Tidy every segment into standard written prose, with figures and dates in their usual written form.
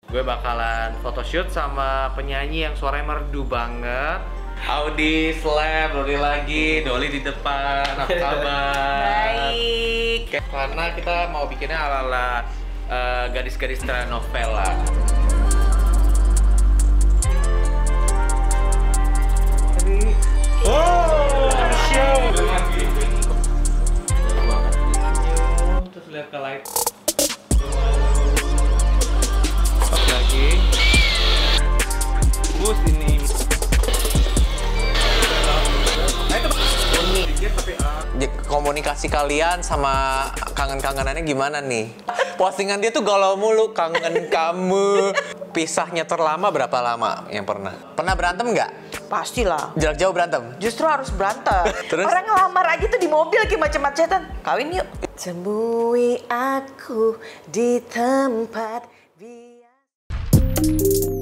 Gue bakalan photoshoot sama penyanyi yang suaranya merdu banget. Audi Slap, Doli lagi, Doli di depan, apa kabar? Baik. Karena kita mau bikinnya ala-ala gadis-gadis telenovela. Terus lihat ke light. Lagi. Bus ini. Komunikasi kalian sama kangen-kangenannya gimana nih? Postingan dia tuh galau mulu, kangen kamu. Pisahnya terlama berapa lama yang pernah? Pernah berantem nggak? Pastilah. Jarak jauh berantem? Justru harus berantem. Terus? Orang ngelamar aja tuh di mobil lagi macam-macam. Kawin yuk. Temui aku di tempat biasa.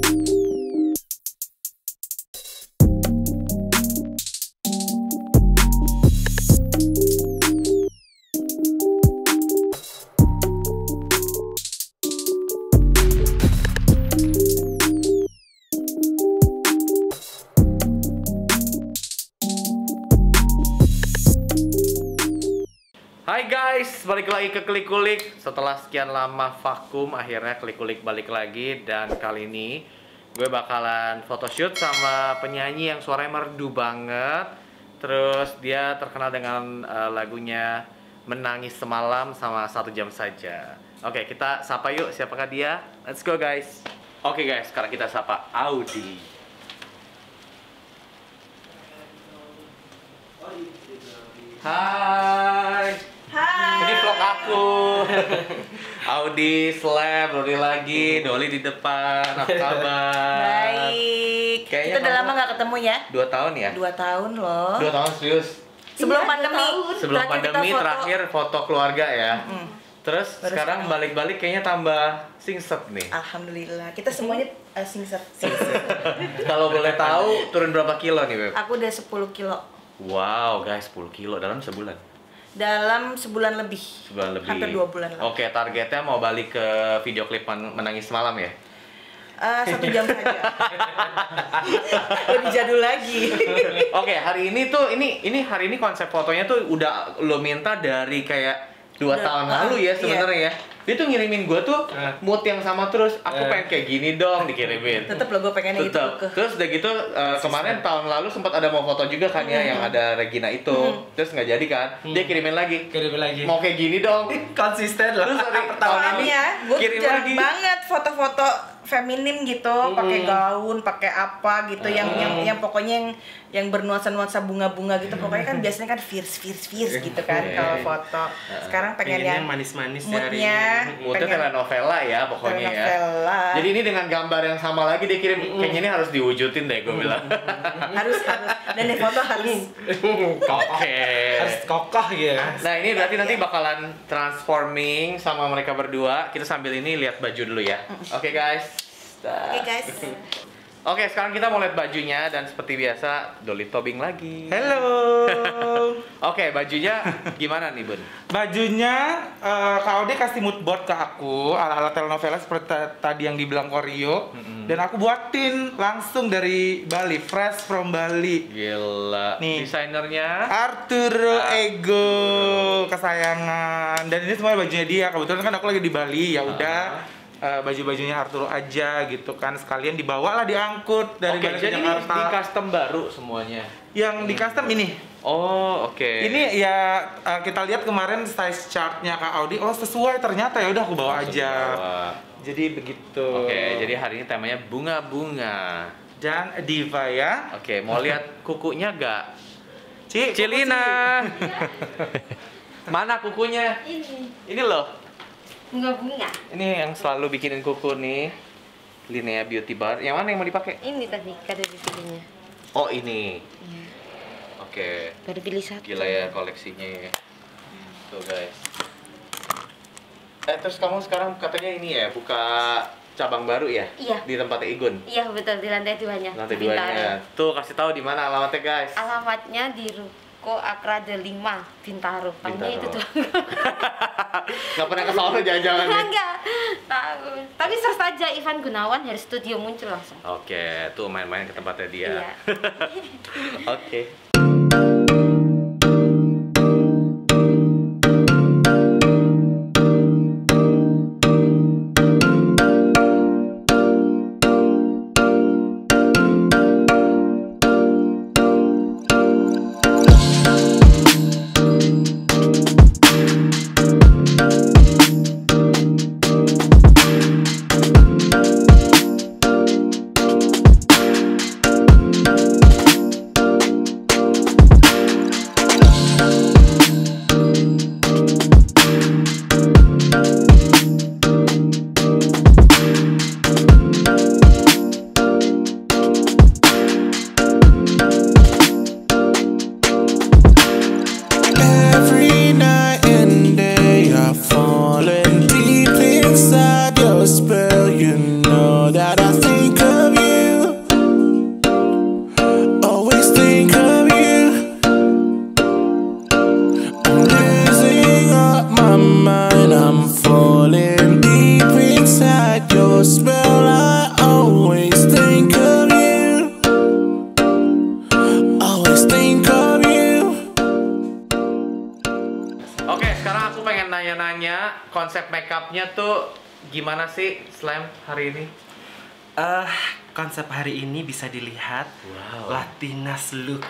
Hai guys, balik lagi ke Klik Kulik. Setelah sekian lama vakum, akhirnya Klik Kulik balik lagi. Dan kali ini gue bakalan photoshoot sama penyanyi yang suaranya merdu banget. Terus dia terkenal dengan lagunya Menangis Semalam sama 1 Jam Saja. Oke, kita sapa yuk, siapakah dia? Let's go guys. Oke guys, sekarang kita sapa Audi. Hai. Hai. Ini vlog aku. Audi Slap, Doli lagi, Doli di depan, apa kabar? Baik. Kayaknya Kita udah kamu lama nggak ketemu ya? 2 tahun ya? 2 tahun loh. 2 tahun serius? Sebelum Iya, pandemi. 2 tahun. Sebelum Terakhir kita pandemi foto. terakhir foto keluarga ya? Terus Baru sekarang sekarang. balik-balik kayaknya tambah singset nih. Alhamdulillah. Kita semuanya singset. Kalau boleh tahu turun berapa kilo nih Beb? Aku udah 10 kilo. Wow guys, 10 kilo dalam sebulan? Dalam sebulan lebih. Sebulan lebih. Hampir 2 bulan lah. Oke, targetnya mau balik ke video klip Menangis Semalam ya? 1 jam saja. Lebih jadul lagi. Oke, hari ini tuh ini hari ini konsep fotonya tuh udah lo minta dari kayak 2 tahun lalu ya sebenarnya ya. Dia tuh ngirimin gua tuh mood yang sama terus. Aku pengen kayak gini dong dikirimin. Tetep lo gue pengennya gitu Tetep. ke. Terus udah gitu kemarin tahun lalu sempat ada mau foto juga kan ya yang ada Regina itu. Terus nggak jadi kan? Dia kirimin lagi. Mau kayak gini dong. Konsisten lah. Terus hari tahun ini Soalnya gue kirim jarang lagi. banget foto-foto feminim gitu, pakai gaun, pakai apa gitu, yang pokoknya yang bernuansa-nuansa bunga-bunga gitu. Pokoknya kan biasanya kan fierce gitu kan kalau foto. Sekarang pengen yang manis-manis moodnya, Moodnya telenovela ya pokoknya ya. telenovela. Jadi ini dengan gambar yang sama lagi dia kirim. Kayaknya ini harus diwujudin deh gue bilang. harus dan di foto harus Oke. Harus kokoh ya. Nah ini berarti nanti bakalan transforming sama mereka berdua. Kita sambil ini lihat baju dulu ya. Oke guys. Oke guys. Oke, sekarang kita mau lihat bajunya dan seperti biasa Doli Tobing lagi. Halo. Oke, bajunya gimana nih Bun? Bajunya Kak Ode kasih mood board ke aku ala-ala telenovela seperti tadi yang dibilang Koryo. Dan aku buatin langsung dari Bali, fresh from Bali. Gila. Nih. Desainernya Arturo Ego kesayangan. Dan ini semua bajunya dia. Kebetulan kan aku lagi di Bali, ya udah. Baju-bajunya Arturo aja gitu kan, sekalian dibawa lah, diangkut dari Oke, Bali ke jadi Jakarta. di custom baru semuanya. Yang di custom ini. Oh, oke. Ini ya kita lihat kemarin size chartnya Kak Audi, oh sesuai ternyata, ya udah aku bawa Langsung aja. bawa. Jadi begitu. Oke, jadi hari ini temanya bunga-bunga. Dan diva ya. Oke, mau lihat kukunya gak? Ci, Cilina. Mana kukunya? Ini loh. Bunga-bunga. Ini yang selalu bikinin kuku nih. Linea Beauty Bar. Yang mana yang mau dipakai? Ini tadi kado dipilihnya. Oh, ini. Iya. Oke. Baru pilih satu. Gila ya koleksinya ya. Tuh guys. Terus kamu sekarang katanya ini ya, buka cabang baru ya? Iya. Di tempatnya Igun? Iya betul, di lantai 2-nya. Lantai Bintaro. 2-nya. Tuh, kasih tahu di mana alamatnya guys. Alamatnya di Toko Akrade 5 Bintaro. Tahunya itu tuh. Nggak pernah ke sana jangan-jangan nih. Enggak. Tahu. Tapi search aja Ivan Gunawan Hair Studio muncul langsung. Oke, tuh main-main ke tempatnya dia. Iya. Oke. Oke, sekarang aku pengen nanya-nanya konsep makeupnya tuh gimana sih Slam hari ini? Konsep hari ini bisa dilihat Latinas look.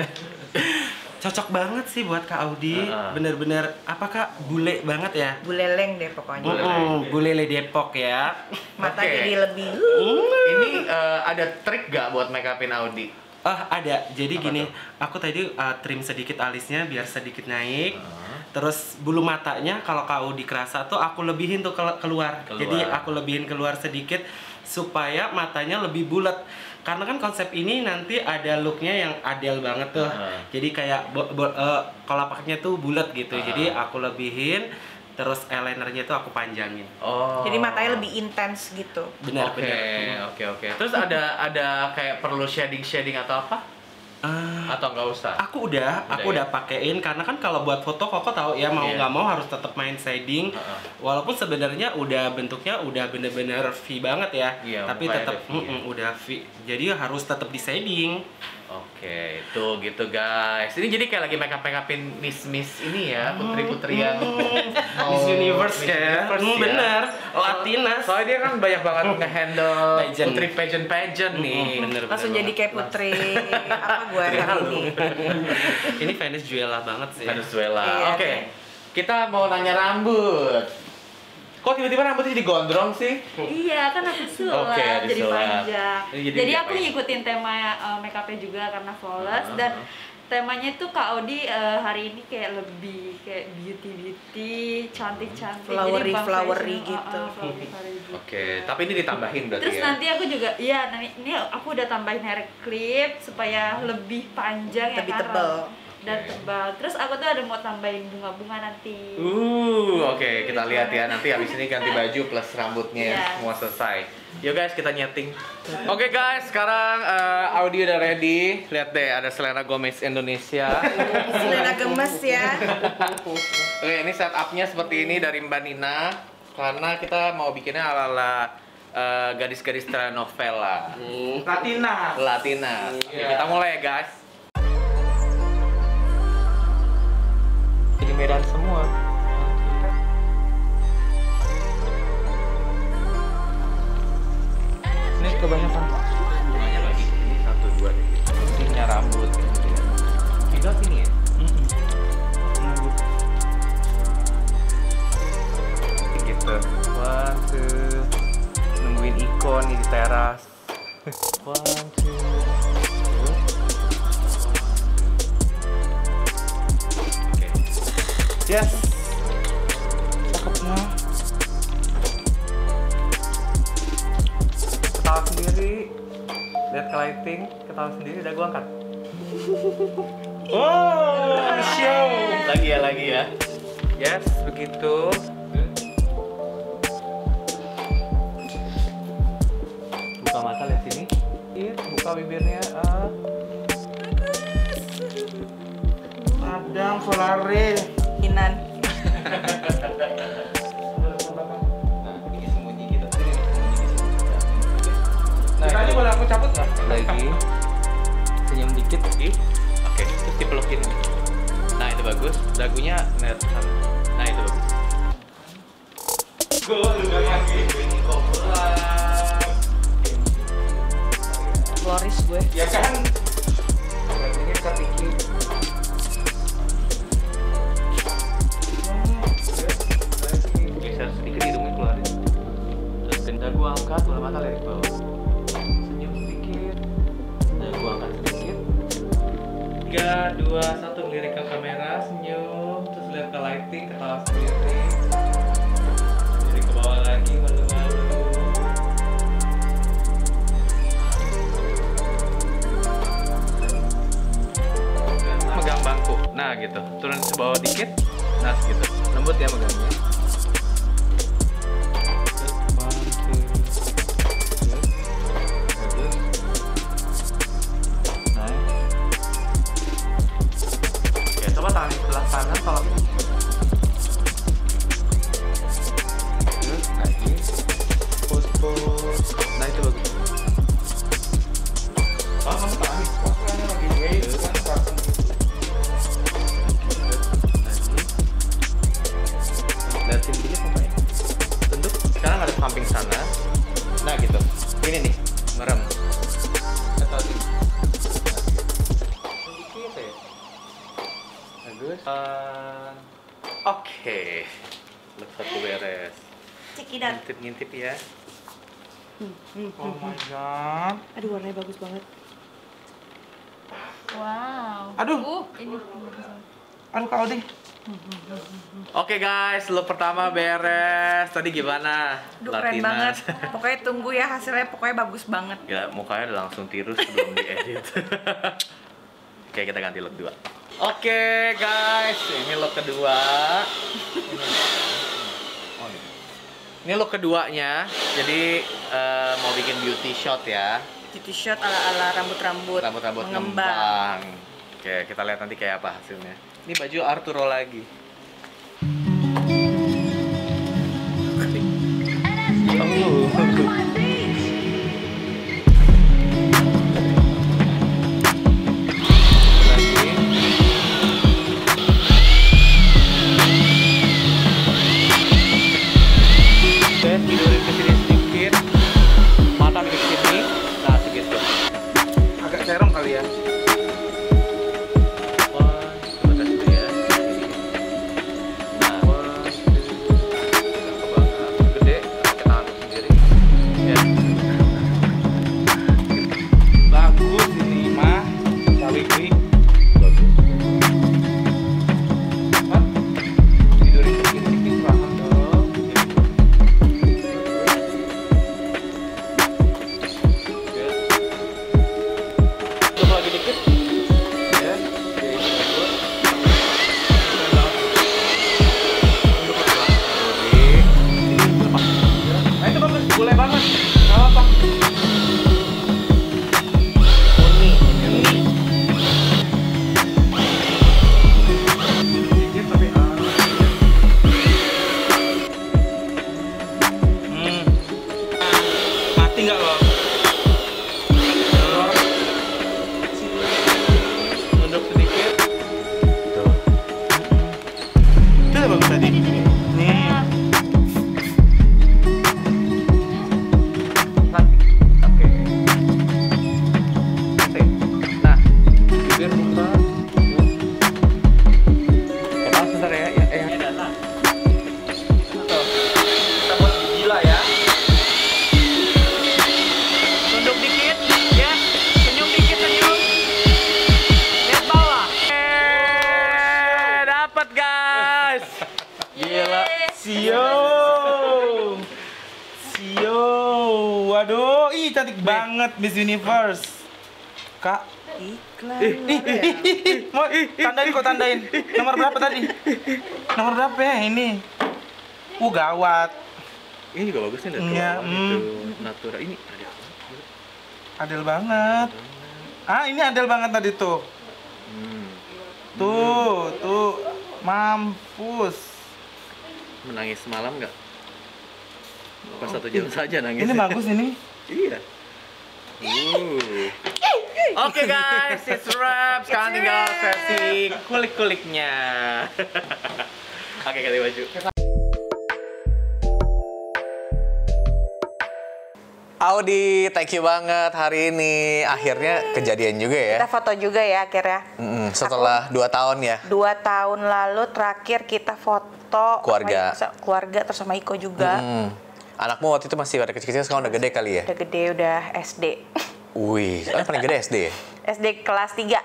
Cocok banget sih buat Kak Audi. Bener-bener apa Kak? Bule banget ya. Buleleng deh pokoknya. Bulele Depok ya. Mata Oke. jadi lebih. Ini ada trik gak buat makeupin Audi? Ada. Jadi Apa gini, tuh? aku tadi trim sedikit alisnya biar sedikit naik. Terus bulu matanya kalau Kak Audi kerasa tuh aku lebihin tuh keluar. Jadi aku lebihin keluar sedikit supaya matanya lebih bulat. Karena kan konsep ini nanti ada looknya yang adel banget tuh. Jadi kayak kolapaknya tuh bulat gitu. Jadi aku lebihin, terus eyelinernya tuh aku panjangin. Oh. Jadi matanya lebih intens gitu. Benar, Oke, benar. oke. Terus ada kayak perlu shading atau apa? Atau nggak usah? Aku udah pakein karena kan kalau buat foto Koko tahu ya mau nggak mau harus tetap main shading. Walaupun sebenarnya udah bentuknya udah bener-bener V banget ya. Iya, tapi mukanya tetap ada V ya. udah V. Jadi harus tetap di shading. Oke, itu gitu guys. Ini jadi kayak lagi makeup-makeupin Miss ini ya, putri-putri yang mau Miss Universe ya. Universe ya. Bener. Latinas. Soalnya dia kan banyak banget nge-handle Pageant. putri pageant nih. Bener, Langsung bener jadi banget. kayak putri apa gue hari ini. Ini Venezuela banget sih. Venezuela. Iya, Oke. deh. Kita mau nanya rambut. Kok tiba-tiba rambutnya jadi gondrong sih? Iya, kan aku sulap, Oke, jadi disulap. panjang. Jadi Jadi aku diapain? ngikutin tema makeupnya juga karena flawless dan temanya itu Kak Audi hari ini kayak lebih kayak beauty, cantik-cantik. Flowery, Jadi Bang flowery Fashion, gitu. flowery gitu. Oke, tapi ini ditambahin berarti Terus ya? nanti aku juga, iya, ini aku udah tambahin hair clip supaya lebih panjang Lebih ya kan, tebal. dan tebal. Terus aku tuh ada mau tambahin bunga-bunga nanti. Oke, kita lihat ya. Nanti habis ini ganti baju plus rambutnya Yes. semua selesai. Yuk guys, kita nyeting. Oke guys, sekarang Audi udah ready. Lihat deh, ada Selena Gomez Indonesia. Selena gemes ya. Oke, ini setupnya seperti ini dari Mbak Nina. Karena kita mau bikinnya ala-ala gadis-gadis telenovela Latina. Latina. Oke, kita mulai ya guys. Di Medan semua. Ini kebanyakan. Banyak lagi. Ini 1, 2 deh. Tingginya rambut. Tiga sini ya? Gitu. 1, 2. Nungguin ikon nih di teras. 1, 2. Oke. Yes. Cakepnya. Ketawa sendiri. Lihat ke lighting, ketawa sendiri, udah gua angkat. Oh, show. Lagi ya. Yes, begitu. Buka mata, lihat sini. Buka bibirnya. Madang Volare. Inan. Nah, ini boleh aku cabut nggak? Lagi. Senyum dikit. Oke, terus dipelukin. Nah, itu bagus. Dagunya net. Nah, itu bagus. Gue udah lagi. Floris gue. Ya kan? Ini kepikir. Geser sedikit hidungnya keluarin. Terus dagu angkat, bola mata lirik bawah. Senyum sedikit. Dagu angkat sedikit. 3, 2, 1 lirik ke kamera, senyum. Terus lihat ke lighting, ketawa sendiri. Lirik ke bawah lagi, malu-malu. Megang bangku. Nah, gitu. Turun ke bawah dikit. Nah, gitu. Lembut ya megangnya. Oke, coba tangan di sebelah kanan kalau terus lagi push. Nah, itu bagus. Oh, kamu tangan di sebelah lagi wave kan liatin dikit pokoknya. Tunduk. Sekarang ada samping sana. Nah, gitu. Ini nih, merem. Atau sini. Dikit ya. Bagus. Oke. Look satu beres. Cekidan. Ngintip ya. Oh my god. Aduh, warnanya bagus banget. Wow. Aduh. Ini. Aduh Kak Odi. Oke guys, look pertama beres. Tadi gimana? Aduh, keren banget. Pokoknya tunggu ya hasilnya, pokoknya bagus banget. Ya, mukanya udah langsung tirus sebelum diedit. Oke, kita ganti look 2. Oke guys, ini look kedua. Ini look keduanya. Jadi mau bikin beauty shot ya. Beauty shot ala-ala rambut-rambut Rambut-rambut mengembang. ngembang. Oke, kita lihat nanti kayak apa hasilnya. Ini baju Arturo lagi. Tidurin ke sini sedikit, mata ke sini, nah segitu. Agak serong kali ya. Wah, coba tes dulu ya. Nah, gede, pakai tangan sendiri. Ya. Bagus ini mah. Cawi quick. Bagus. Hah? Tidurin ke sini sedikit, perlahan dong. Coba lagi dikit. Ya, jadi ikut. Nah, itu bagus, boleh banget. Gak apa-apa. Murni. Dikit tapi Mati nggak lo? Nunduk sedikit. Tuh. Itu udah bagus tadi. Nih. Oke. Oke. Nah, bibir buka. Kepala sebentar ya. Tuh. Kita buat gila ya. Tunduk dikit, ya. Senyum dikit, senyum. Lihat bawah. Dapat guys. Gila. Sio. Waduh, ih cantik banget Miss Universe. Kak. Iklan. Mau tandain kok tandain. Nomor berapa tadi? Nomor berapa ya ini? Gawat. Ini juga bagus nih, Iya, itu natural ini ada. Adel banget. Ah, ini adel banget tadi tuh. Tuh, mampus. Menangis semalam nggak? Pas 1 jam saja nangis. Ini bagus ini. Iya. Oke guys, it's wrap. Sekarang tinggal sesi kulik-kuliknya. Oke, ganti baju. Audi, thank you banget hari ini. Akhirnya kejadian juga ya. Kita foto juga ya akhirnya. Setelah 2 tahun ya. 2 tahun lalu terakhir kita foto Keluarga. sama keluarga terus sama Iko juga. Anakmu waktu itu masih pada kecil-kecil, sekarang udah gede kali ya? Udah gede, udah SD. Wih, paling gede SD ya? SD kelas 3.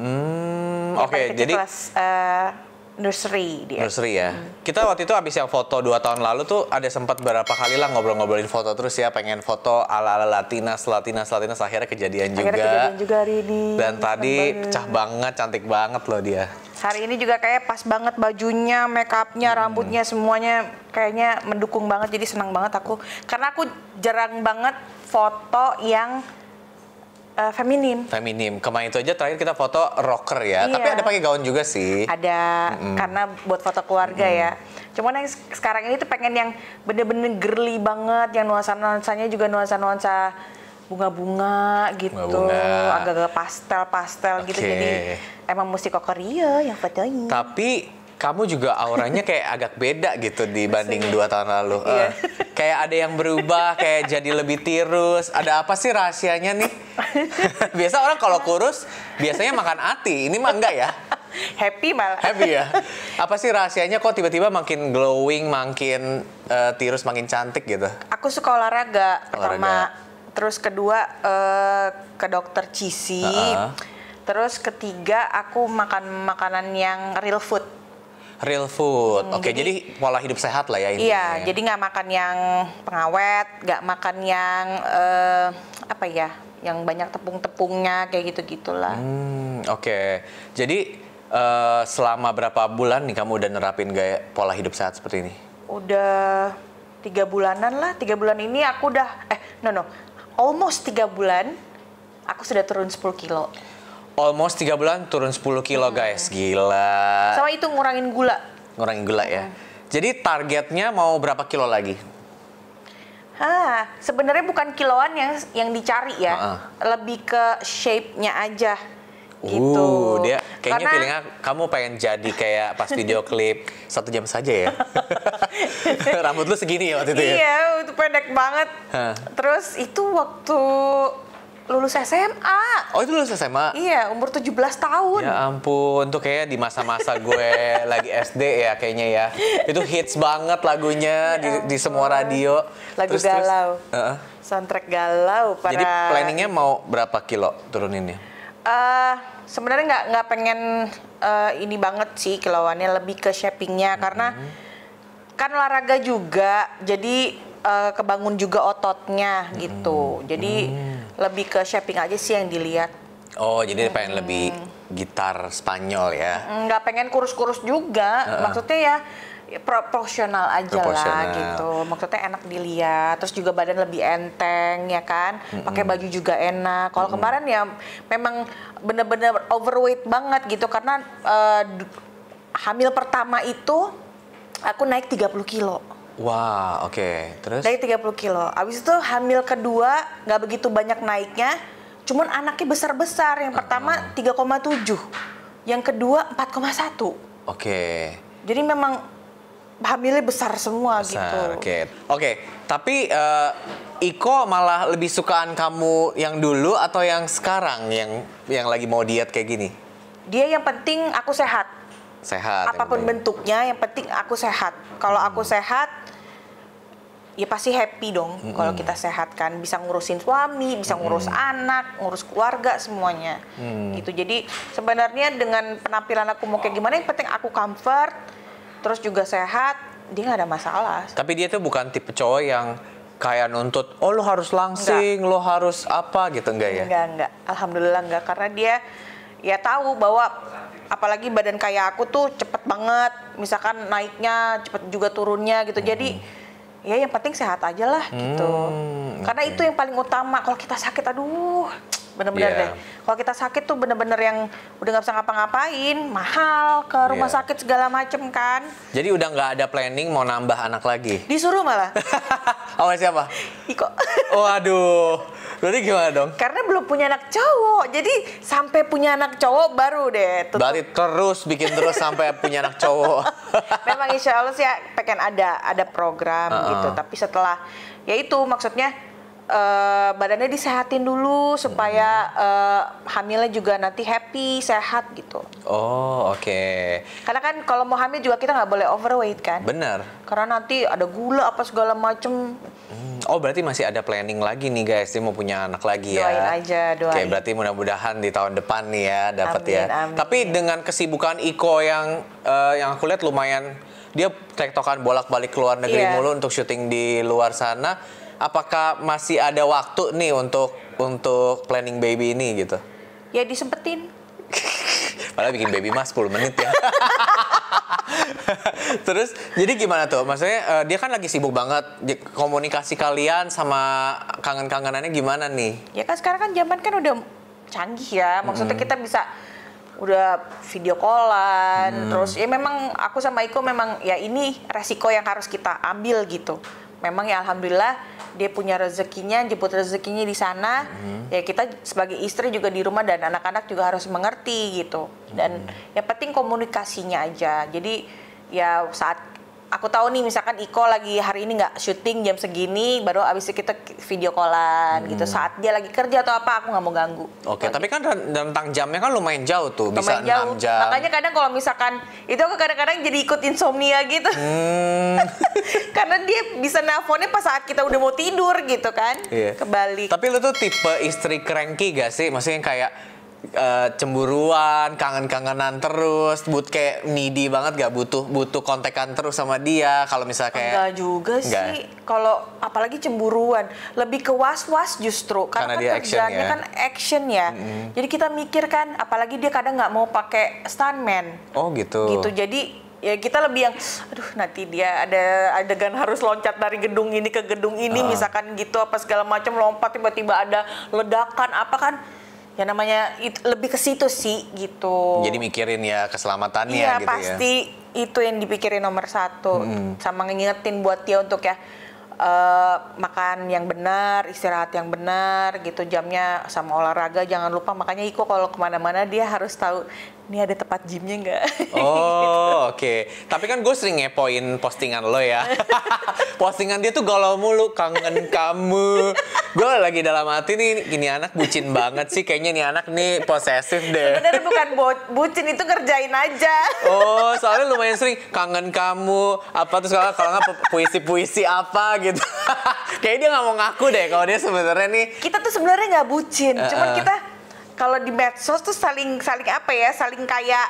Oke, jadi kelas nursery dia. nursery ya. Kita waktu itu abis yang foto 2 tahun lalu tuh ada sempat berapa kali lah ngobrol-ngobrolin foto terus ya, pengen foto ala-ala Latinas, akhirnya kejadian juga. Akhirnya kejadian juga hari ini. Dan tadi pecah banget, cantik banget loh dia. Hari ini juga kayak pas banget bajunya, make upnya, rambutnya semuanya kayaknya mendukung banget, jadi senang banget aku. Karena aku jarang banget foto yang feminim. Kemarin itu aja terakhir kita foto rocker ya. Iya. Tapi ada pakai gaun juga sih. Ada, karena buat foto keluarga ya. Cuman yang sekarang ini tuh pengen yang bener-bener girly banget, yang nuansa-nuansanya juga nuansa-nuansa bunga-bunga gitu, Bunga-bunga. agak-agak pastel-pastel gitu. Jadi emang mesti kokoria yang fotonya. Tapi kamu juga auranya kayak agak beda gitu dibanding 2 tahun lalu. Iya. Kayak ada yang berubah, kayak jadi lebih tirus. Ada apa sih rahasianya nih? Biasa orang kalau kurus biasanya makan ati, ini mah enggak ya? Happy malah. Happy ya? Apa sih rahasianya kok tiba-tiba makin glowing, makin tirus, makin cantik gitu? Aku suka olahraga pertama, Olahraga. terus kedua ke dokter Cisi, terus ketiga aku makan makanan yang real food. Real food. Oke, jadi pola hidup sehat lah ya intinya. Iya, ya. jadi nggak makan yang pengawet, nggak makan yang apa ya, yang banyak tepung-tepungnya kayak gitu-gitulah. Oke. Jadi selama berapa bulan nih kamu udah nerapin gaya pola hidup sehat seperti ini? Udah 3 bulanan lah. 3 bulan ini aku udah almost 3 bulan aku sudah turun 10 kilo. Almost 3 bulan turun 10 kilo guys, gila. Sama itu ngurangin gula. Ngurangin gula ya. Jadi targetnya mau berapa kilo lagi? Sebenarnya bukan kiloan yang dicari ya, lebih ke shape-nya aja. Gitu. Dia kayaknya Karena feelingnya kamu pengen jadi kayak pas video klip 1 jam saja ya. Rambut lu segini ya waktu itu ya? Iya, itu pendek banget. Terus itu waktu lulus SMA. Oh itu lulus SMA? Iya, umur 17 tahun. Ya ampun, tuh kayak di masa-masa gue lagi SD ya kayaknya ya. Itu hits banget lagunya di semua radio. Lagu galau. Soundtrack galau para. Jadi planningnya mau berapa kilo turuninnya? Sebenarnya nggak pengen ini banget sih kiloannya, lebih ke shapingnya karena kan olahraga juga, jadi kebangun juga ototnya gitu. Jadi lebih ke shaping aja sih yang dilihat. Oh, jadi pengen lebih gitar Spanyol ya? Nggak pengen kurus-kurus juga, maksudnya ya proporsional aja lah gitu. Maksudnya enak dilihat, terus juga badan lebih enteng ya kan. Pakai baju juga enak. Kalau kemarin ya memang bener-bener overweight banget gitu karena hamil pertama itu aku naik 30 kilo. Wah, oke. Terus? Dari 30 kilo. Abis itu hamil kedua nggak begitu banyak naiknya, cuman anaknya besar-besar. Yang pertama 3,7, yang kedua 4,1. Oke. Jadi memang hamilnya besar semua Besar, gitu. Oke. Tapi Iko malah lebih sukaan kamu yang dulu atau yang sekarang yang lagi mau diet kayak gini? Dia yang penting aku sehat. Sehat. Apapun bentuknya, yang penting aku sehat. Kalau aku sehat, ya pasti happy dong. Kalau kita sehat kan, bisa ngurusin suami, bisa ngurus anak, ngurus keluarga semuanya. Gitu. Jadi sebenarnya dengan penampilan aku mau kayak gimana, yang penting aku comfort, terus juga sehat, dia nggak ada masalah. Tapi dia tuh bukan tipe cowok yang kayak nuntut, oh lo harus langsing, lo harus apa gitu, enggak ya? Enggak. Alhamdulillah enggak. Karena dia ya tahu bahwa apalagi badan kayak aku tuh cepet banget. Misalkan naiknya cepet juga turunnya gitu. Jadi ya yang penting sehat aja lah gitu. Karena itu yang paling utama. Kalau kita sakit, aduh bener-bener Iya. deh. Kalau kita sakit tuh bener-bener yang udah nggak bisa ngapa-ngapain, mahal ke rumah Iya. sakit segala macem kan. Jadi udah nggak ada planning mau nambah anak lagi. Disuruh malah. Sama siapa? Iko. Waduh, berarti gimana dong? Karena belum punya anak cowok, jadi sampai punya anak cowok baru deh. tutup. Berarti terus bikin terus sampai punya anak cowok. Memang insya Allah sih ya, pengen ada program gitu. Tapi setelah ya itu maksudnya badannya disehatin dulu supaya hamilnya juga nanti happy, sehat gitu. Oh, oke. Karena kan kalau mau hamil juga kita nggak boleh overweight kan. Bener. Karena nanti ada gula apa segala macem. Oh, berarti masih ada planning lagi nih guys, dia mau punya anak lagi ya. Doain aja, doain. Oke, berarti mudah-mudahan di tahun depan nih ya dapat Amin, ya. amin. Tapi dengan kesibukan Iko yang aku lihat lumayan, dia tektokan bolak-balik ke luar negeri Iya. mulu untuk syuting di luar sana. Apakah masih ada waktu nih untuk planning baby ini gitu? Ya disempetin. Padahal bikin baby mas 10 menit ya. Terus jadi gimana tuh? Maksudnya dia kan lagi sibuk banget. Komunikasi kalian sama kangen-kangenannya gimana nih? Ya kan sekarang kan zaman kan udah canggih ya. Maksudnya kita bisa udah video callan. Terus ya memang aku sama Iko memang ya ini resiko yang harus kita ambil gitu. Memang ya alhamdulillah dia punya rezekinya, jemput rezekinya di sana. Ya kita sebagai istri juga di rumah dan anak-anak juga harus mengerti gitu. Dan yang penting komunikasinya aja. Jadi ya saat aku tahu nih misalkan Iko lagi hari ini nggak syuting jam segini, baru abis itu kita video callan gitu. Saat dia lagi kerja atau apa aku nggak mau ganggu. Oke, tapi kan rentang jamnya kan lumayan jauh tuh, bisa Lumayan 6 jam. Makanya kadang kalau misalkan itu aku kadang-kadang jadi ikut insomnia gitu. Karena dia bisa nelponnya pas saat kita udah mau tidur gitu kan. Iya. Kebalik. Tapi lu tuh tipe istri cranky gak sih? Maksudnya kayak cemburuan, kangen-kangenan terus, kayak needy banget gak butuh kontekan terus sama dia. Kalau misalnya kayak Enggak juga Enggak. sih. Kalau apalagi cemburuan, lebih ke was-was justru. Karena Karena dia kan action kerjaannya ya. kan action ya. Jadi kita mikir kan, apalagi dia kadang nggak mau pakai stuntman. Oh gitu. Gitu. Jadi ya kita lebih yang, aduh nanti dia ada adegan harus loncat dari gedung ini ke gedung ini, misalkan gitu apa segala macam lompat tiba-tiba ada ledakan apa kan. Ya namanya lebih ke situ sih gitu. Jadi mikirin ya keselamatannya Iya, gitu ya. pasti itu yang dipikirin nomor satu. Sama ngingetin buat dia untuk ya makan yang benar, istirahat yang benar gitu, jamnya sama olahraga jangan lupa. Makanya Iko kalau kemana-mana dia harus tahu ini ada tempat gymnya nggak. Oh, oke. Tapi kan gue sering ngepoin postingan lo ya. Postingan dia tuh galau mulu, kangen kamu. Gue lagi dalam hati nih, ini anak bucin banget sih. Kayaknya nih anak nih posesif deh. Sebenarnya bukan bucin, itu ngerjain aja. Oh, soalnya lumayan sering kangen kamu. Apa tuh kalau nggak puisi-puisi apa gitu. Kayaknya dia nggak mau ngaku deh kalau dia sebenarnya nih. Kita tuh sebenarnya nggak bucin, cuman kita kalau di medsos tuh saling apa ya, saling kayak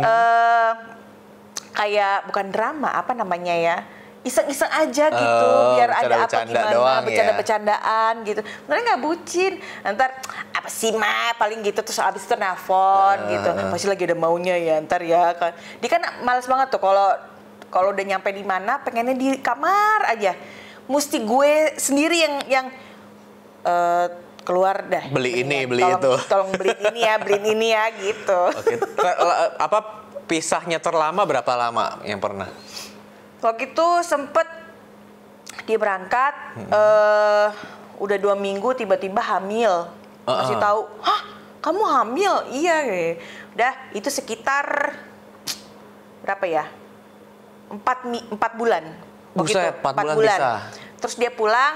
kayak bukan drama apa namanya ya, iseng-iseng aja gitu, biar ada apa bercanda-bercanda gimana, doang ya. bercanda-bercandaan gitu. Sebenarnya nggak bucin. Ntar apa sih Ma paling gitu, terus abis itu nelfon gitu. Pasti lagi ada maunya ya ntar ya kan. Dia kan males banget tuh kalau udah nyampe di mana pengennya di kamar aja. Mesti gue sendiri yang keluar dah. Beli ini, Mendingan, beli itu. Tolong beliin ini ya gitu. Oke. Apa pisahnya terlama berapa lama yang pernah? Waktu itu sempet dia berangkat, udah 2 minggu tiba-tiba hamil. Kasih tahu, hah kamu hamil? Iya. Udah itu sekitar berapa ya? 4 bulan. Waktu Buset, itu, 4 bulan bisa. Terus dia pulang.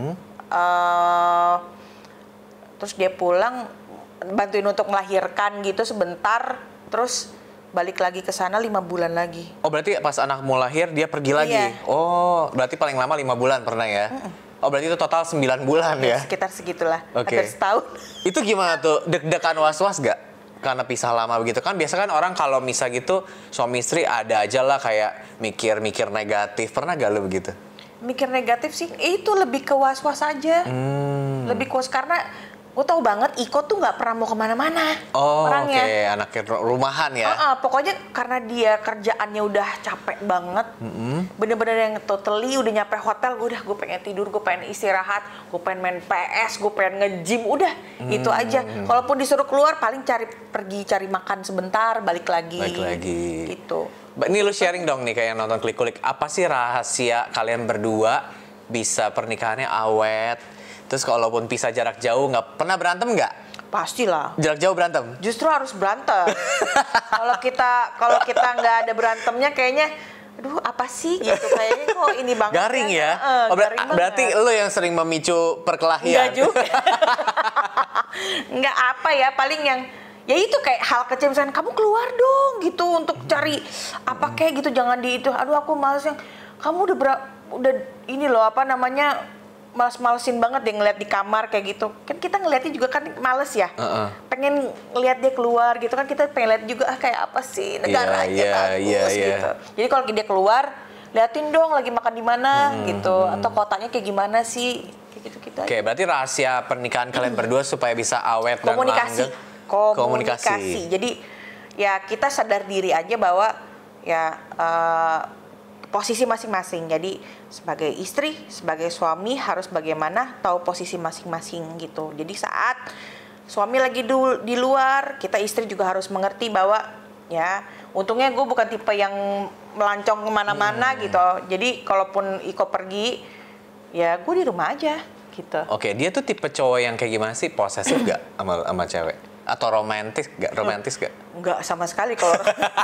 Terus dia pulang bantuin untuk melahirkan gitu sebentar. Terus balik lagi ke sana 5 bulan lagi. Oh, berarti pas anak mau lahir dia pergi lagi? Iya. Oh, berarti paling lama 5 bulan pernah ya? Oh, berarti itu total 9 bulan ya? Sekitar segitulah, Oke. hampir setahun. Itu gimana tuh? Deg-degan was-was gak? Karena pisah lama begitu kan biasa kan orang kalau misal gitu suami istri ada aja lah kayak mikir-mikir negatif. Pernah gak lu begitu? Mikir negatif sih, itu lebih ke was-was aja. Lebih ke was karena gue tahu banget Iko tuh nggak pernah mau kemana-mana Oh, oke, orangnya. anaknya rumahan ya. Pokoknya karena dia kerjaannya udah capek banget, bener-bener yang totally udah nyampe hotel, gue pengen tidur, gue pengen istirahat, gue pengen main PS, gue pengen nge-gym, udah itu aja. Kalaupun disuruh keluar paling pergi cari makan sebentar, balik lagi. Gitu. Ini lu sharing dong nih kayak nonton Klik-Kulik, apa sih rahasia kalian berdua bisa pernikahannya awet? Terus kalaupun pisah jarak jauh nggak pernah berantem nggak? Pastilah. Jarak jauh berantem? Justru harus berantem. kalau kita nggak ada berantemnya kayaknya, aduh apa sih gitu, kayaknya kok ini banget. Garing ya? Garing berarti banget. lu yang sering memicu perkelahian? Nggak juga. Nggak apa ya, paling yang ya itu kayak hal kecil misalnya kamu keluar dong gitu untuk cari apa kayak gitu, jangan di itu. Aduh aku males yang kamu udah ini loh apa namanya, males-malesin banget deh ngeliat di kamar kayak gitu. Kan kita ngeliatnya juga kan males ya. Pengen ngeliat dia keluar gitu kan, kita pengen lihat juga kayak apa sih negaranya bagus gitu. Jadi kalau dia keluar, liatin dong lagi makan di mana gitu, atau kotanya kayak gimana sih, kayak gitu kita. Oke, berarti rahasia pernikahan kalian berdua supaya bisa awet dan langgeng. Komunikasi. Jadi ya kita sadar diri aja bahwa ya posisi masing-masing. Jadi sebagai istri, sebagai suami harus bagaimana tahu posisi masing-masing gitu. Jadi saat suami lagi di luar, kita istri juga harus mengerti bahwa ya untungnya gue bukan tipe yang melancong kemana-mana gitu. Jadi kalaupun Iko pergi, ya gue di rumah aja gitu. Oke, dia tuh tipe cowok yang kayak gimana sih? Posesif gak sama cewek? Atau romantis gak? Enggak sama sekali kalau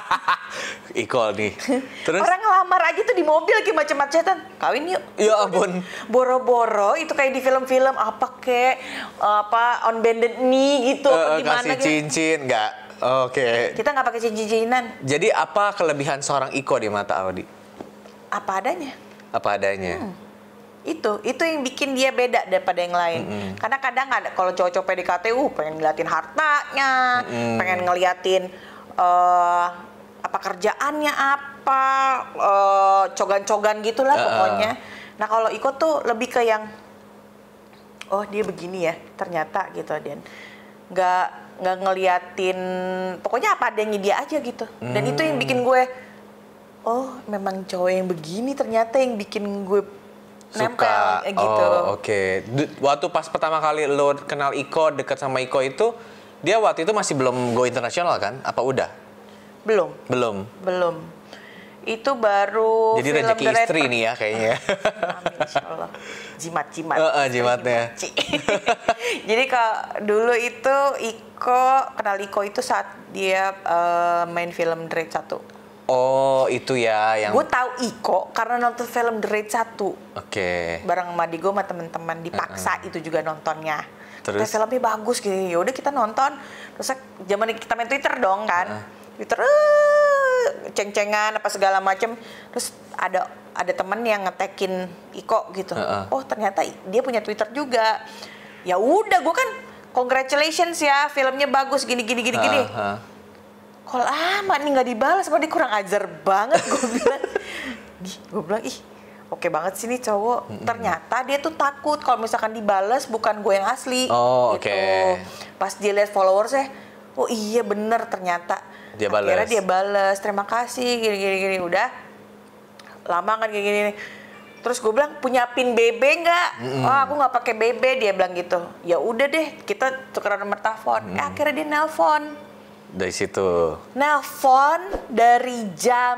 Iko nih. Terus orang ngelamar aja tuh di mobil lagi macam-macam, kawin yuk. Ya ampun. Boro-boro itu kayak di film-film apa kayak apa on bended knee gitu, gimana kasih gitu. cincin nggak? Oke. Kita nggak pakai cincin-cincinan. Jadi apa kelebihan seorang Iko di mata Audi? Apa adanya. Apa adanya? Itu yang bikin dia beda daripada yang lain. Karena kadang ada kalau cowok-cowok PDKT pengen ngeliatin hartanya, pengen ngeliatin apa kerjaannya apa, cogan-cogan gitulah pokoknya. Nah kalau Iko tuh lebih ke yang oh dia begini ya ternyata gitu, dan nggak ngeliatin, pokoknya apa adanya dia aja gitu. Dan itu yang bikin gue oh memang cowok yang begini ternyata yang bikin gue nempel gitu. Oke. Waktu pas pertama kali lo kenal Iko, deket sama Iko itu, dia waktu itu masih belum go internasional kan? Apa udah? Belum. Itu baru jadi rezeki istri nih ya kayaknya. Amin, insyaallah. Jimat-jimat. Jimatnya. Jadi dulu itu kenal Iko itu saat dia main film The Raid 1. Oh, itu ya yang Gue tahu Iko karena nonton film The Raid 1. Oke. Bareng sama Digo sama teman-teman dipaksa itu juga nontonnya. Terus filmnya bagus gitu. Ya udah kita nonton. Terus zaman kita main Twitter dong kan. Twitter ceng-cengan apa segala macem. Terus ada temen yang ngetekin Iko gitu. Oh, ternyata dia punya Twitter juga. Ya udah, gue kan congratulations ya, filmnya bagus gini. Kok lama nih nggak dibalas, sama dia kurang ajar banget gue bilang. Ih oke banget sih nih cowok. Ternyata dia tuh takut kalau misalkan dibalas bukan gue yang asli. Gitu. Pas dia lihat followersnya, oh iya bener ternyata. Akhirnya dia balas, terima kasih gini. Udah lama kan gini. Terus gue bilang, punya pin BB nggak? Oh aku nggak pakai BB, dia bilang gitu. Ya udah deh, kita tukeran nomor telepon. Akhirnya dia nelpon. Dari situ. Nelpon dari jam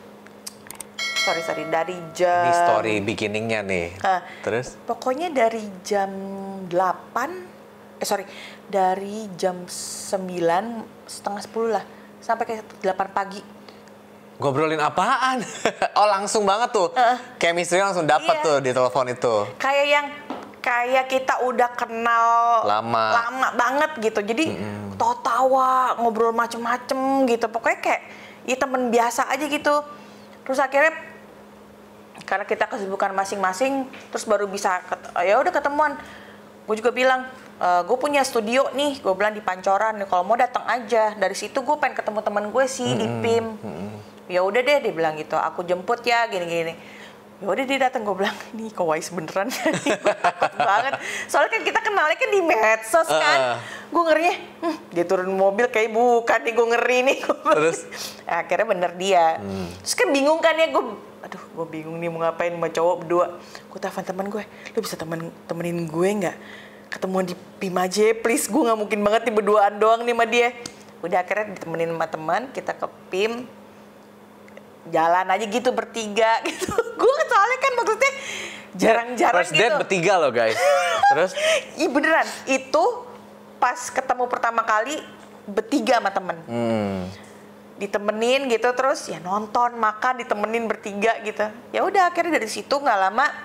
dari jam. Ini story beginningnya nih. Terus? Pokoknya dari jam 8. Dari jam 9 setengah 10 lah sampai ke 8 pagi. Ngobrolin apaan? Oh langsung banget tuh. Chemistry langsung dapat tuh di telepon itu. Kayak kita udah kenal lama banget gitu. Jadi tawa ngobrol macem-macem gitu. Pokoknya kayak ya temen biasa aja gitu. Terus akhirnya karena kita kesibukan masing-masing, terus baru bisa ya udah ketemuan. Gue juga bilang, gue punya studio nih, gue bilang di Pancoran. Kalau mau datang aja. Dari situ gue pengen ketemu teman gue sih di PIM. Ya udah deh, dia bilang gitu. Aku jemput ya, gini-gini. Ya udah dia datang, gue bilang, nih kok Wais beneran. Gue takut banget. Soalnya kan kita kenalnya kan di medsos kan. Gue ngerinya, dia turun mobil kayak bukan nih, gue ngeri nih. Terus? Akhirnya bener dia. Terus kan bingung kan ya, gue bingung nih mau ngapain sama cowok berdua. Gue telepon teman gue, lu bisa temenin gue nggak? Ketemuan di PIM aja please, gue nggak mungkin banget nih berduaan doang nih sama dia. Udah akhirnya ditemenin sama teman, kita ke PIM. Jalan aja gitu bertiga gitu. Gue soalnya kan maksudnya jarang-jarang First gitu. date bertiga loh guys. Terus? Iya beneran, itu pas ketemu pertama kali bertiga sama temen. Ditemenin gitu, terus ya nonton, makan, ditemenin bertiga gitu. Ya udah akhirnya dari situ nggak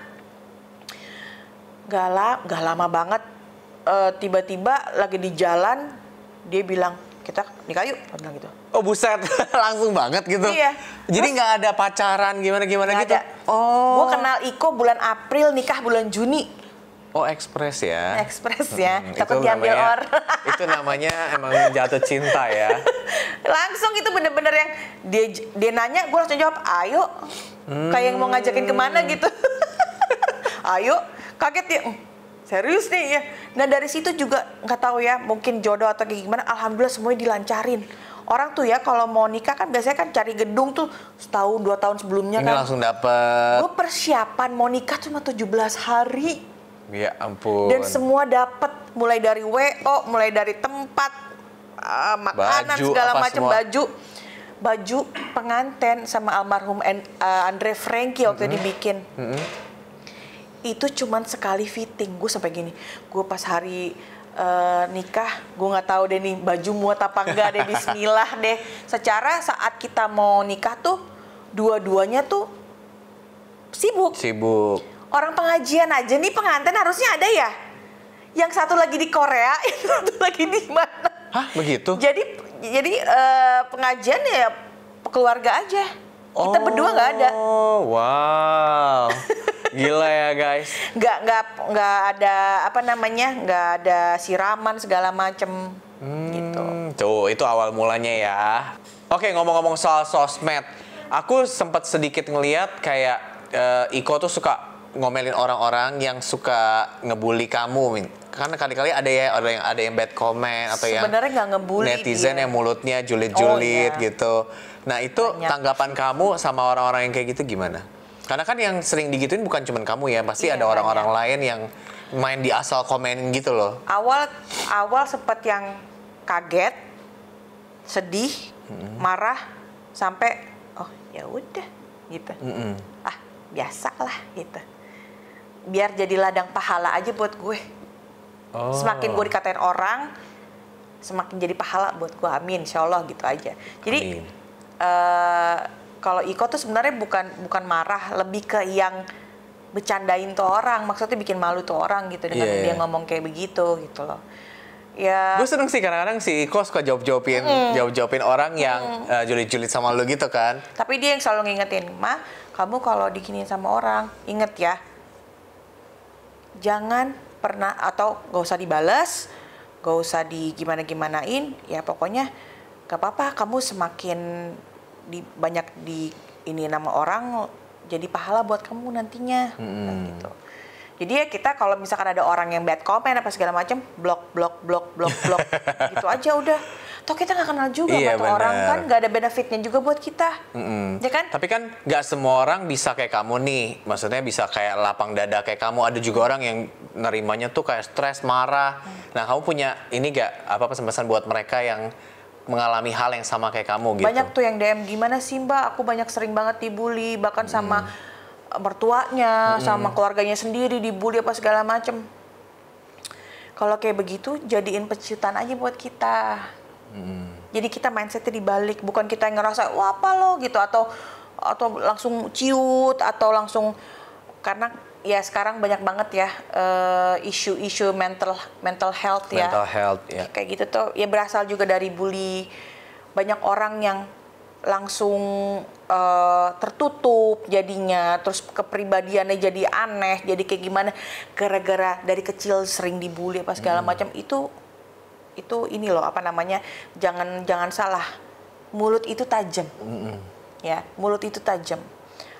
lama banget. Tiba-tiba lagi di jalan dia bilang, kita nikah yuk, dia bilang gitu. Oh buset, langsung banget gitu. Iya. Jadi nggak ada pacaran gimana Nggak gitu. ada. Oh. Gue kenal Iko bulan April, nikah bulan Juni. Oh ekspres ya. Ekspres ya, Itu takut diambil namanya- orang. Itu namanya emang jatuh cinta ya. Langsung itu bener-bener yang dia nanya, gue langsung jawab, ayo. Kayak yang mau ngajakin kemana gitu. Ayo, kaget ya. Serius nih ya. Nah dari situ juga nggak tahu ya, mungkin jodoh atau kayak gimana. Alhamdulillah semuanya dilancarin. Orang tuh ya kalau mau nikah kan biasanya kan cari gedung tuh setahun 2 tahun sebelumnya Ini kan. langsung dapet. Gue persiapan mau nikah cuma 17 hari. Ya ampun. Dan semua dapet, mulai dari WO, mulai dari tempat, makanan, Baju, segala apa macam, semua. baju pengantin sama almarhum Andre Franky waktu dibikin. Itu cuman sekali fitting. Gue sampai gini, gue pas hari nikah, gue nggak tahu deh nih baju muat apa enggak deh. Bismillah deh. Secara saat kita mau nikah tuh dua-duanya tuh sibuk. Orang pengajian aja nih pengantin harusnya ada ya. Yang satu lagi di Korea, yang satu lagi di mana? Hah begitu? Jadi pengajian ya keluarga aja. Kita berdua nggak ada. Oh wow. Gila ya guys. Nggak ada apa namanya, nggak ada siraman segala macem gitu. Tuh itu awal mulanya ya. Oke ngomong-ngomong soal sosmed, aku sempat sedikit ngeliat kayak Iko tuh suka ngomelin orang-orang yang suka ngebully kamu, Min. Karena kali-kali ada yang bad comment atau yang Sebenarnya nggak ngebully netizen dia. yang mulutnya julid-julid Oh, iya. gitu. Nah itu Banyak. tanggapan kamu sama orang-orang yang kayak gitu gimana? Karena kan yang sering digituin bukan cuma kamu ya, pasti Iya, ada orang-orang lain yang main di asal komenin gitu loh. Awal sempet yang kaget, sedih, marah, sampai oh ya udah gitu. Ah biasalah gitu. Biar jadi ladang pahala aja buat gue. Oh. Semakin gue dikatain orang, semakin jadi pahala buat gue. Amin, insya Allah gitu aja. Jadi Amin. kalau Iko tuh sebenarnya bukan marah, lebih ke yang bercandain tuh orang, maksudnya bikin malu tuh orang gitu dengan Iya, dia iya. ngomong kayak begitu gitu loh. Ya. Gue seneng sih kadang-kadang si Iko suka jawab-jawabin orang yang julid-julid sama lu gitu kan. Tapi dia yang selalu ngingetin, Ma, kamu kalau dikiniin sama orang, inget ya, jangan pernah atau gak usah dibales, gak usah digimana-gimanain, ya pokoknya gak apa-apa, kamu semakin banyak di ini nama orang, jadi pahala buat kamu nantinya, gitu. Jadi ya kita kalau misalkan ada orang yang bad comment apa segala macam, blok, gitu aja udah. Toh kita nggak kenal juga Iya, sama tuh orang bener. kan, nggak ada benefitnya juga buat kita, ya kan? Tapi kan nggak semua orang bisa kayak kamu nih. Maksudnya bisa kayak lapang dada kayak kamu. Ada juga orang yang nerimanya tuh kayak stres, marah. Nah kamu punya ini gak apa pesan-pesan buat mereka yang mengalami hal yang sama kayak kamu gitu? Banyak tuh yang DM, gimana sih Mbak, aku banyak sering banget dibully, bahkan sama mertuanya, sama keluarganya sendiri dibully apa segala macem. Kalau kayak begitu, jadiin pecutan aja buat kita. Jadi kita mindsetnya dibalik, bukan kita yang ngerasa wah apa lo gitu, atau langsung ciut, atau langsung, karena ya sekarang banyak banget ya isu-isu mental health ya. Mental health ya. Kayak gitu tuh ya berasal juga dari bully. Banyak orang yang langsung tertutup jadinya, terus kepribadiannya jadi aneh, jadi kayak gimana gara-gara dari kecil sering dibully apa segala macam. Itu ini loh apa namanya, jangan salah, mulut itu tajam. Ya, mulut itu tajam.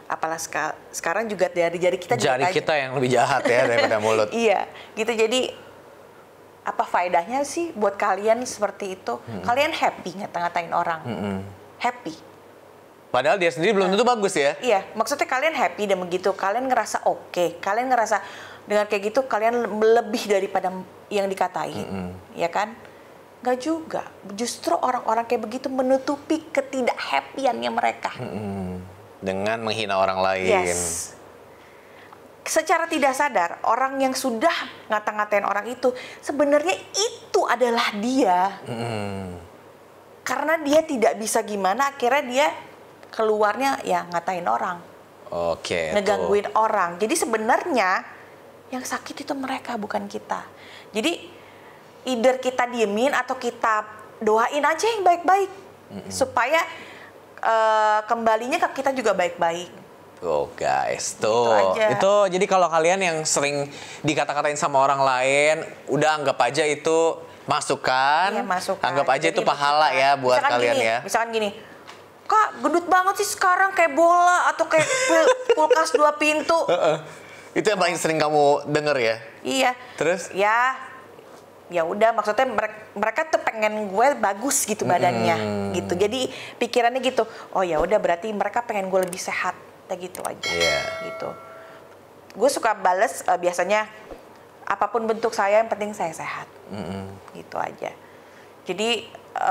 apalah sekarang juga dari jari kita juga Jari kita yang lebih jahat ya daripada mulut. Iya, gitu. Jadi apa faedahnya sih buat kalian seperti itu? Kalian happy ngata-ngatain orang, happy. Padahal dia sendiri belum tentu bagus ya. Iya, maksudnya kalian happy dan begitu, kalian ngerasa oke, kalian ngerasa dengan kayak gitu kalian lebih daripada yang dikatain, ya kan? Nggak juga, justru orang-orang kayak begitu menutupi ketidak-happyannya mereka. Dengan menghina orang lain. Yes. Secara tidak sadar, orang yang sudah ngata-ngatain orang itu, sebenarnya itu adalah dia. Karena dia tidak bisa gimana, akhirnya dia keluarnya ya ngatain orang. Oke. Ngegangguin orang. Jadi sebenarnya yang sakit itu mereka, bukan kita. Jadi either kita diemin atau kita doain aja yang baik-baik. Supaya kembalinya ke kita juga baik-baik. Oh guys, tuh. Gitu aja. Itu jadi kalau kalian yang sering dikata-katain sama orang lain, udah anggap aja itu masukan. Iya, masukan. Anggap aja Jadi itu pahala masukan. ya buat Misalkan kalian gini, ya. Misalkan gini, Kak gendut banget sih sekarang kayak bola atau kayak kulkas 2 pintu. Itu yang paling sering kamu denger ya? Iya. Terus? Ya udah, maksudnya mereka tuh pengen gue bagus gitu badannya gitu. Jadi pikirannya gitu. Oh ya udah, berarti mereka pengen gue lebih sehat. Kayak gitu aja. Gitu. Gue suka bales biasanya apapun bentuk saya, yang penting saya sehat. Gitu aja. Jadi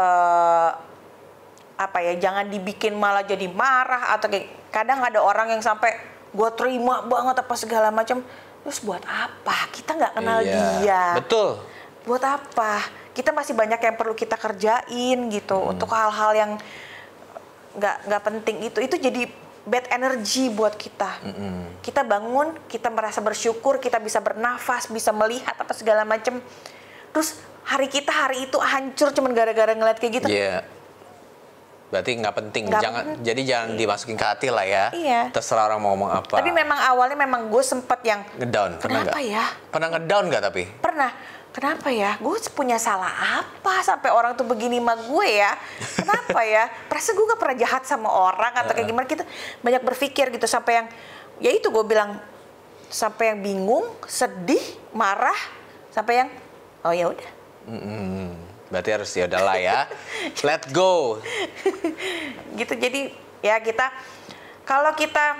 apa ya, jangan dibikin malah jadi marah atau kayak kadang ada orang yang sampai gue terima banget apa segala macam. Terus buat apa? Kita nggak kenal dia. Betul. Buat apa? Kita masih banyak yang perlu kita kerjain gitu untuk hal-hal yang nggak penting itu jadi bad energy buat kita. Kita bangun, kita merasa bersyukur, kita bisa bernafas, bisa melihat apa segala macam. Terus hari itu hancur cuman gara-gara ngeliat kayak gitu. Iya. Berarti nggak penting. Jadi jangan dimasukin ke hati lah ya. Iya. Terserah orang mau ngomong apa. Tapi memang awalnya gue sempet yang ngedown. Pernah kenapa nggak? ya? Pernah ngedown nggak tapi? Pernah. Kenapa ya? Gue punya salah apa sampai orang tuh begini sama gue ya? Kenapa ya? Perasaan gue gak pernah jahat sama orang atau kayak gimana. Kita banyak berpikir gitu sampai yang, ya itu gue bilang, sampai yang bingung, sedih, marah, sampai yang, oh ya udah. Berarti harus ya udahlah ya. Let go. Gitu, jadi ya kita, kalau kita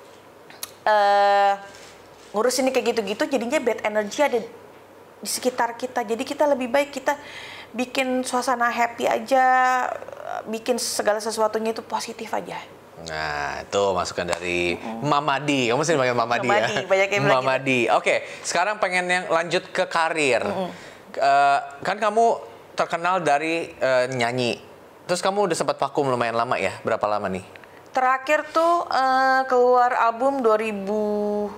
ngurus ini kayak gitu-gitu, jadinya bad energy ada di sekitar kita. Jadi kita lebih baik kita bikin suasana happy aja, bikin segala sesuatunya itu positif aja. Nah, itu masukan dari Mamadi. Kamu sering panggil Mamadi ya? Banyak yang bilang Mamadi. Oke, sekarang pengen yang lanjut ke karir. Kan kamu terkenal dari nyanyi. Terus kamu udah sempat vakum lumayan lama ya? Berapa lama nih? Terakhir tuh keluar album 2011.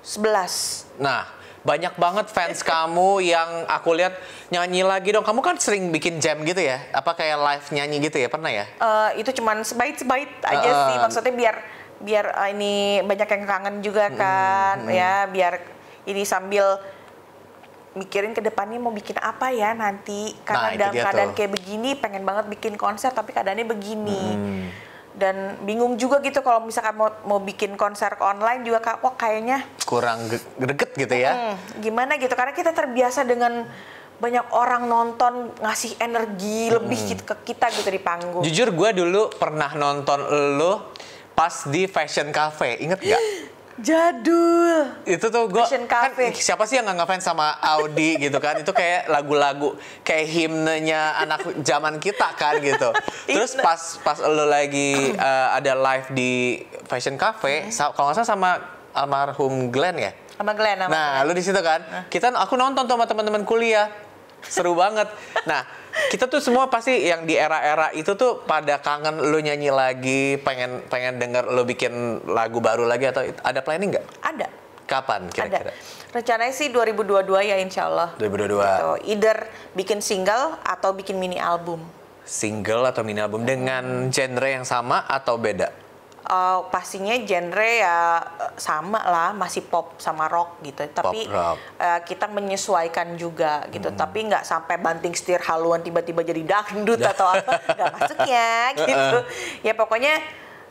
Nah, banyak banget fans kamu yang aku lihat nyanyi lagi dong. Kamu kan sering bikin jam gitu ya? Apa kayak live nyanyi gitu ya? Pernah ya? Itu cuman sebait-sebait aja sih. Maksudnya biar ini banyak yang kangen juga kan. Ya, biar ini sambil mikirin ke depannya mau bikin apa ya nanti. Karena dalam keadaan kayak begini pengen banget bikin konser tapi keadaannya begini. Dan bingung juga gitu kalau misalkan mau bikin konser online juga wah kayaknya kurang greget gitu ya. Gimana gitu, karena kita terbiasa dengan banyak orang nonton ngasih energi lebih gitu ke kita gitu di panggung. Jujur gue dulu pernah nonton lo pas di Fashion Cafe, inget gak? Jadul. Itu tuh gue kan Cafe. siapa sih yang nggak ngefans sama Audi gitu kan? Itu kayak lagu-lagu kayak himnenya anak zaman kita kan gitu. Terus pas lo lagi ada live di Fashion Cafe, kalau nggak salah sama almarhum Glenn ya? Sama Glenn. Nah, lu di situ kan? Aku nonton tuh sama teman-teman kuliah. Seru banget. Nah, kita tuh semua pasti yang di era-era itu tuh pada kangen lu nyanyi lagi, pengen denger lu bikin lagu baru lagi atau ada planning nggak? Ada. Kapan kira-kira? Ada. Rencananya sih 2022 ya insya Allah. 2022. Gitu. Either bikin single atau bikin mini album. Single atau mini album dengan genre yang sama atau beda? Pastinya genre ya sama lah, masih pop sama rock gitu. Tapi kita menyesuaikan juga gitu. Tapi nggak sampai banting setir haluan tiba-tiba jadi dangdut atau apa, nggak masuk ya gitu. Ya pokoknya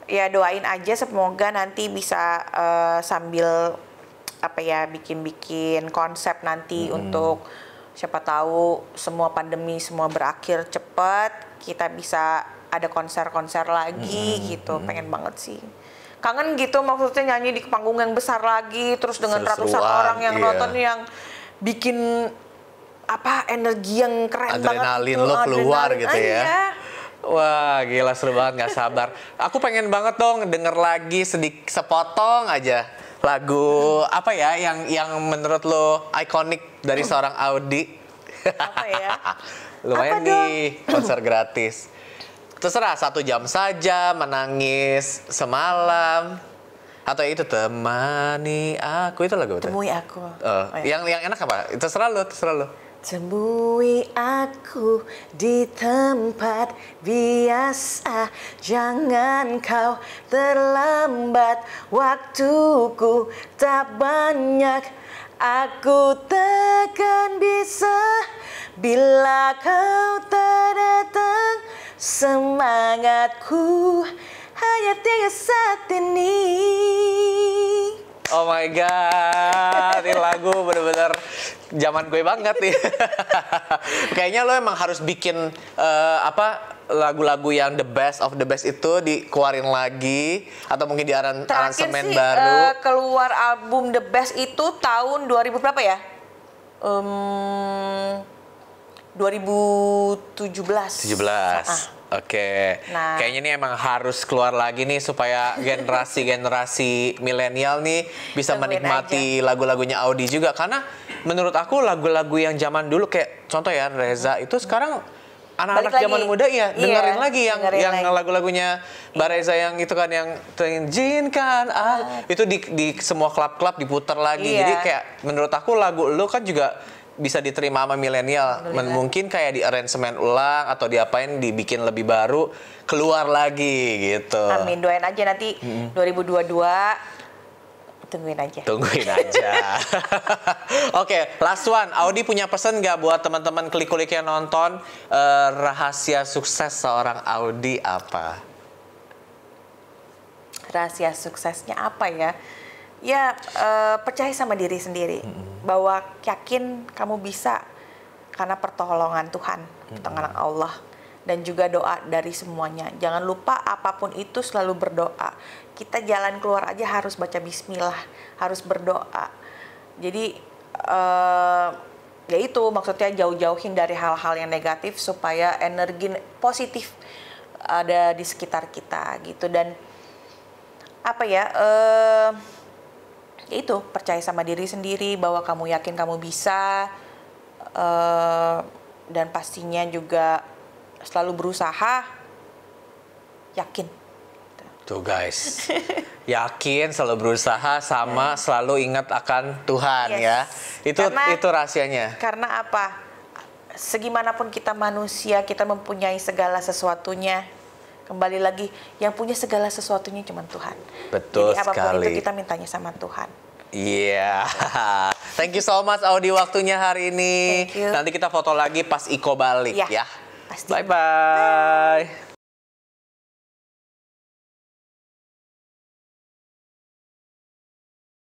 ya doain aja semoga nanti bisa sambil apa ya bikin konsep nanti untuk siapa tahu semua pandemi semua berakhir cepat, kita bisa ada konser-konser lagi gitu. Pengen banget sih. Kangen gitu maksudnya nyanyi di panggung yang besar lagi terus dengan ratusan orang yang nonton yang bikin apa energi yang keren banget adrenalin gitu. lo keluar Adrenalin, gitu ya. iya. Wah gila seru banget, gak sabar. Aku pengen banget dong denger lagi sepotong aja lagu apa ya yang menurut lo ikonik dari seorang Audi. Apa ya? Lumayan Apa nih konser gratis. Terserah 1 jam saja, menangis semalam, atau itu temani aku, itu lagu apa? Temui aku. Yang enak apa? Terserah lo. Temui aku di tempat biasa, jangan kau terlambat, waktuku tak banyak, aku takkan bisa bila kau tak datang, semangatku hanya 3 saat ini. Oh my god, ini lagu bener-bener zaman gue banget nih. Kayaknya lo emang harus bikin lagu-lagu yang the best of the best itu dikeluarin lagi atau mungkin di aransemen sih, baru. Keluar album the best itu tahun 2000 berapa ya? 2017. Oke. Nah. Kayaknya ini emang harus keluar lagi nih supaya generasi milenial nih bisa Tungguin menikmati lagu-lagunya Audi juga, karena menurut aku lagu-lagu yang zaman dulu kayak contoh ya Reza itu sekarang anak-anak Balik zaman lagi. muda ya dengerin Iya, lagi yang dengerin lagi. lagu-lagunya Mbak Reza yang itu kan yang izinkan itu di semua klub-klub diputar lagi. Iya. Jadi kayak menurut aku lagu lu kan juga bisa diterima sama milenial. Mungkin kayak di aransemen ulang atau diapain dibikin lebih baru, keluar lagi gitu. Amin, doain aja nanti 2022 tungguin aja. Oke, last one. Audi punya pesan nggak buat teman-teman klik-klik yang nonton? Rahasia sukses seorang Audi apa? Rahasia suksesnya apa ya? Ya percaya sama diri sendiri, bahwa yakin kamu bisa karena pertolongan Tuhan, pertolongan Allah, dan juga doa dari semuanya. Jangan lupa apapun itu selalu berdoa. Kita jalan keluar aja harus baca bismillah, harus berdoa. Jadi ya itu maksudnya jauh-jauhin dari hal-hal yang negatif supaya energi positif ada di sekitar kita gitu. Dan apa ya? Ya itu, percaya sama diri sendiri bahwa kamu yakin kamu bisa, dan pastinya juga selalu berusaha, yakin. Tuh guys, yakin, selalu berusaha, sama selalu ingat akan Tuhan. Yes. Ya. Itu rahasianya. Karena apa? Segimanapun kita manusia, kita mempunyai segala sesuatunya. Kembali lagi, yang punya segala sesuatunya cuma Tuhan. Betul. Jadi apapun sekali. itu kita mintanya sama Tuhan. Iya. Thank you so much Audi waktunya hari ini. Thank you. Nanti kita foto lagi pas Iko balik Ya, ya. pasti. Bye-bye.